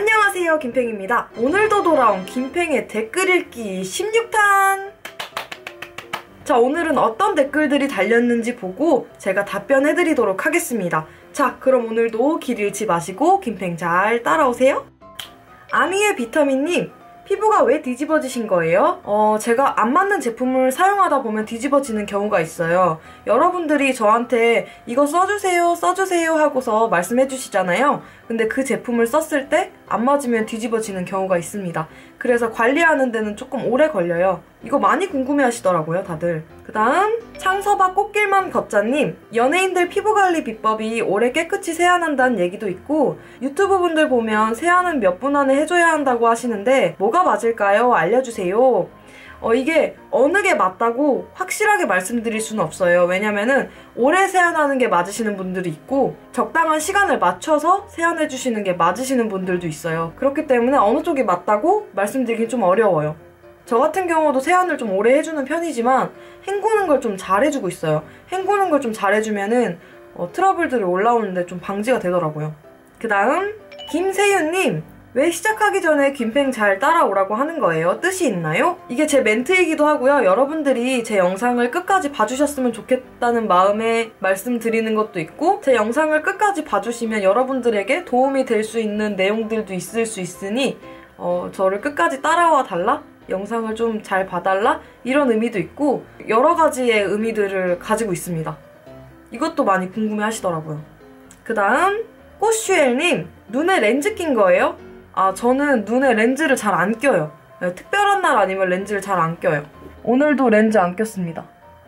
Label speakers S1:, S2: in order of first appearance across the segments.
S1: 안녕하세요, 김팽입니다. 오늘도 돌아온 김팽의 댓글 읽기 16탄! 자, 오늘은 어떤 댓글들이 달렸는지 보고 제가 답변해드리도록 하겠습니다. 자, 그럼 오늘도 길 잃지 마시고 김팽 잘 따라오세요. 아미의 비타민님, 피부가 왜 뒤집어지신 거예요? 제가 안 맞는 제품을 사용하다 보면 뒤집어지는 경우가 있어요. 여러분들이 저한테 이거 써주세요 하고서 말씀해 주시잖아요. 근데 그 제품을 썼을 때 안 맞으면 뒤집어지는 경우가 있습니다. 그래서 관리하는 데는 조금 오래 걸려요. 이거 많이 궁금해 하시더라고요, 다들. 그 다음 창서바 꽃길만 걷자님, 연예인들 피부관리 비법이 오래 깨끗이 세안한다는 얘기도 있고 유튜브 분들 보면 세안은 몇 분 안에 해줘야 한다고 하시는데 뭐가 맞을까요? 알려주세요. 이게 어느 게 맞다고 확실하게 말씀드릴 수는 없어요. 왜냐면은 오래 세안하는 게 맞으시는 분들이 있고 적당한 시간을 맞춰서 세안해주시는 게 맞으시는 분들도 있어요. 그렇기 때문에 어느 쪽이 맞다고 말씀드리긴 좀 어려워요. 저 같은 경우도 세안을 좀 오래 해주는 편이지만 헹구는 걸 좀 잘해주고 있어요. 헹구는 걸 좀 잘해주면은 트러블들이 올라오는데 좀 방지가 되더라고요. 그 다음 김세윤님, 왜 시작하기 전에 김팽 잘 따라오라고 하는 거예요? 뜻이 있나요? 이게 제 멘트이기도 하고요. 여러분들이 제 영상을 끝까지 봐주셨으면 좋겠다는 마음에 말씀드리는 것도 있고 제 영상을 끝까지 봐주시면 여러분들에게 도움이 될 수 있는 내용들도 있을 수 있으니 저를 끝까지 따라와 달라? 영상을 좀 잘 봐달라? 이런 의미도 있고 여러 가지의 의미들을 가지고 있습니다. 이것도 많이 궁금해 하시더라고요. 그 다음 꽃슈엘님, 눈에 렌즈 낀 거예요? 저는 눈에 렌즈를 잘 안 껴요. 특별한 날 아니면 렌즈를 잘 안 껴요. 오늘도 렌즈 안 꼈습니다.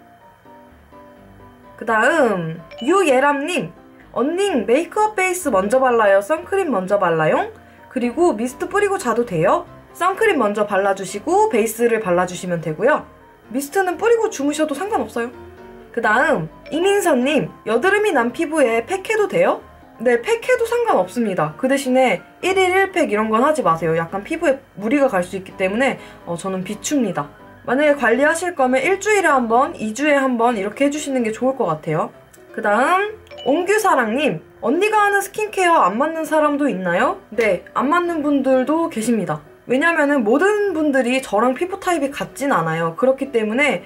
S1: 그 다음 유예람님, 언닝 메이크업 베이스 먼저 발라요? 선크림 먼저 발라요? 그리고 미스트 뿌리고 자도 돼요? 선크림 먼저 발라주시고 베이스를 발라주시면 되고요. 미스트는 뿌리고 주무셔도 상관없어요. 그 다음 이민선님, 여드름이 난 피부에 팩해도 돼요? 네, 팩해도 상관없습니다. 그 대신에 1일 1팩 이런 건 하지 마세요. 약간 피부에 무리가 갈 수 있기 때문에 저는 비춥니다. 만약에 관리하실 거면 일주일에 한 번, 2주에 한 번 이렇게 해주시는 게 좋을 것 같아요. 그 다음 옹규사랑님, 언니가 하는 스킨케어 안 맞는 사람도 있나요? 네, 안 맞는 분들도 계십니다. 왜냐면은 모든 분들이 저랑 피부 타입이 같진 않아요. 그렇기 때문에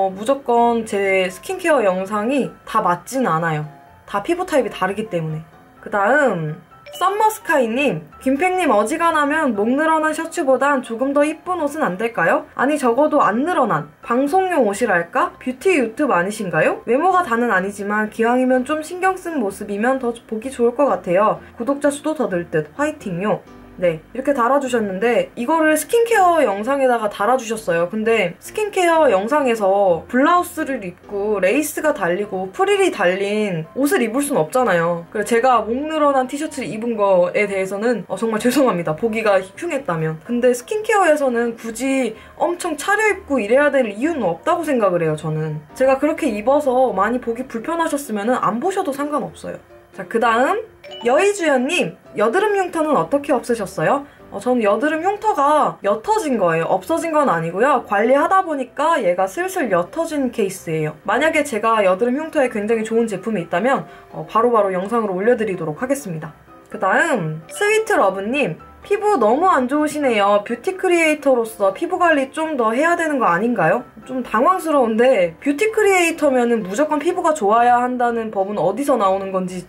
S1: 무조건 제 스킨케어 영상이 다 맞진 않아요. 다 피부 타입이 다르기 때문에. 그 다음 썸머스카이님, 김팽님 어지간하면 목 늘어난 셔츠보단 조금 더 이쁜 옷은 안 될까요? 아니 적어도 안 늘어난 방송용 옷이랄까? 뷰티 유튜브 아니신가요? 외모가 다는 아니지만 기왕이면 좀 신경 쓴 모습이면 더 보기 좋을 것 같아요. 구독자 수도 더 늘 듯. 화이팅요. 네, 이렇게 달아주셨는데 이거를 스킨케어 영상에다가 달아주셨어요. 근데 스킨케어 영상에서 블라우스를 입고 레이스가 달리고 프릴이 달린 옷을 입을 순 없잖아요. 그래서 제가 목 늘어난 티셔츠를 입은 거에 대해서는 정말 죄송합니다. 보기가 흉했다면. 근데 스킨케어에서는 굳이 엄청 차려입고 이래야 될 이유는 없다고 생각을 해요, 저는. 제가 그렇게 입어서 많이 보기 불편하셨으면 안 보셔도 상관없어요. 자, 그 다음 여의주연님, 여드름 흉터는 어떻게 없으셨어요? 저는 여드름 흉터가 옅어진 거예요. 없어진 건 아니고요. 관리하다 보니까 얘가 슬슬 옅어진 케이스예요. 만약에 제가 여드름 흉터에 굉장히 좋은 제품이 있다면 바로바로 영상으로 올려드리도록 하겠습니다. 그 다음 스위트러브님, 피부 너무 안 좋으시네요. 뷰티 크리에이터로서 피부 관리 좀 더 해야 되는 거 아닌가요? 좀 당황스러운데 뷰티 크리에이터면은 무조건 피부가 좋아야 한다는 법은 어디서 나오는 건지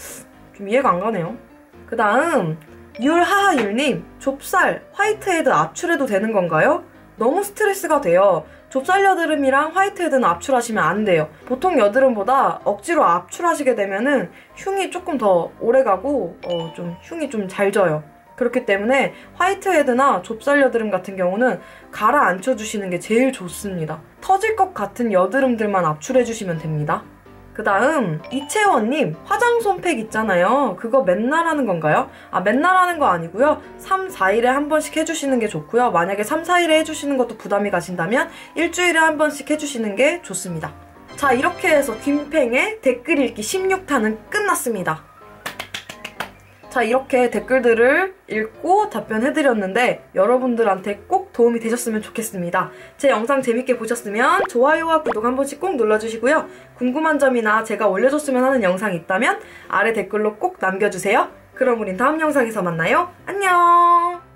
S1: 좀 이해가 안 가네요. 그 다음 율하하율님, 좁쌀, 화이트헤드 압출해도 되는 건가요? 너무 스트레스가 돼요. 좁쌀 여드름이랑 화이트헤드는 압출하시면 안 돼요. 보통 여드름보다 억지로 압출하시게 되면은 흉이 조금 더 오래가고 좀 흉이 좀 잘 져요. 그렇기 때문에 화이트헤드나 좁쌀 여드름 같은 경우는 가라앉혀주시는 게 제일 좋습니다. 터질 것 같은 여드름들만 압출해주시면 됩니다. 그 다음 이채원님, 화장솜팩 있잖아요. 그거 맨날 하는 건가요? 맨날 하는 거 아니고요. 3, 4일에 한 번씩 해주시는 게 좋고요. 만약에 3, 4일에 해주시는 것도 부담이 가신다면 일주일에 한 번씩 해주시는 게 좋습니다. 자, 이렇게 해서 김팽의 댓글 읽기 16탄은 끝났습니다. 자, 이렇게 댓글들을 읽고 답변해드렸는데 여러분들한테 꼭 도움이 되셨으면 좋겠습니다. 제 영상 재밌게 보셨으면 좋아요와 구독 한 번씩 꼭 눌러주시고요. 궁금한 점이나 제가 올려줬으면 하는 영상이 있다면 아래 댓글로 꼭 남겨주세요. 그럼 우린 다음 영상에서 만나요. 안녕!